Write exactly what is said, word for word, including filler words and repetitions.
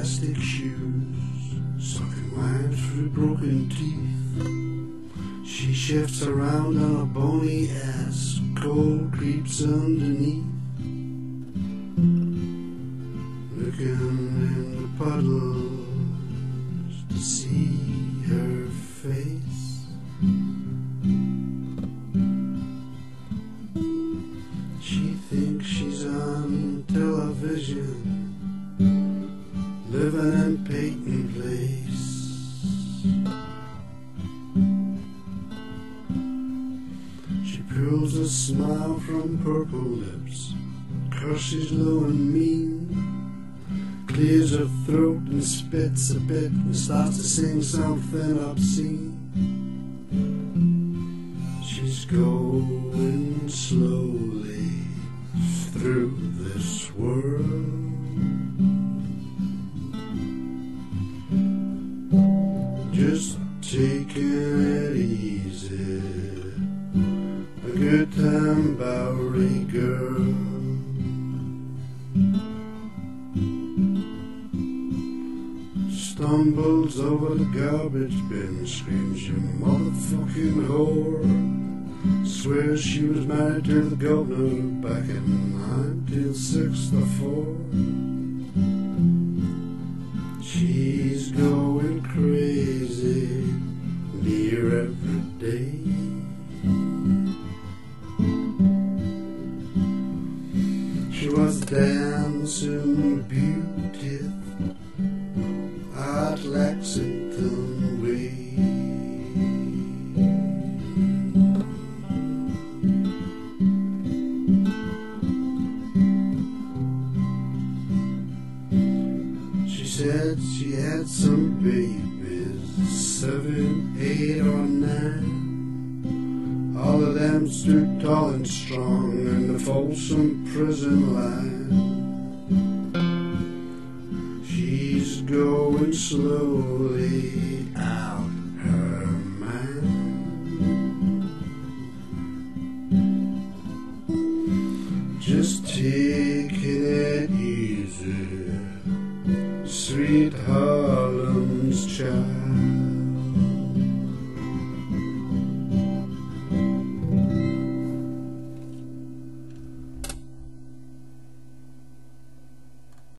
plastic shoes, sucking wine through broken teeth. She shifts around on a bony ass, cold creeps underneath. Looking in the puddles to see her face. She thinks she's on television, living in Peyton Place. She pulls a smile from purple lips, curses low and mean, clears her throat and spits a bit and starts to sing something obscene. She's going slowly through this world, just taking it easy, a good time Bowery girl. Stumbles over the garbage bin, screams, "You motherfucking whore." Swears she was married to the governor back in nineteen sixty-four. She's going crazy near every day. She was dancing beauty at Lexington Way. She said she had some babies, seven, eight or nine. All of them stood tall and strong in the Folsom prison line. She's going slowly out her mind, just taking it easy, sweet Harlem's child.